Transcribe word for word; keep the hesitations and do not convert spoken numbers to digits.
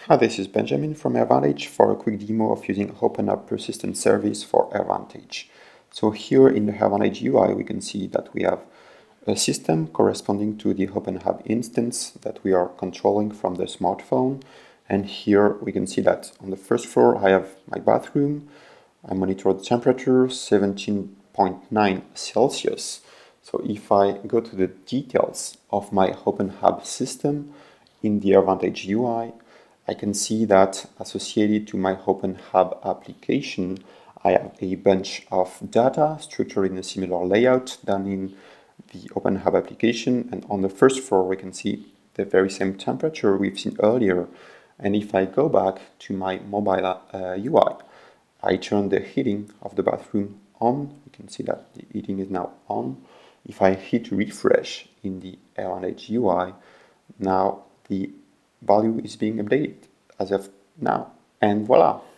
Hi, this is Benjamin from AirVantage for a quick demo of using OpenHub Persistent Service for AirVantage. So here in the AirVantage U I, we can see that we have a system corresponding to the OpenHub instance that we are controlling from the smartphone. And here we can see that on the first floor, I have my bathroom. I monitor the temperature, seventeen point nine Celsius. So if I go to the details of my OpenHub system in the AirVantage U I, I can see that associated to my OpenHub application, I have a bunch of data structured in a similar layout than in the OpenHub application. And on the first floor, we can see the very same temperature we've seen earlier. And if I go back to my mobile uh, U I, I turn the heating of the bathroom on. You can see that the heating is now on. If I hit refresh in the AirVantage U I, now the value is being updated as of now. And voila!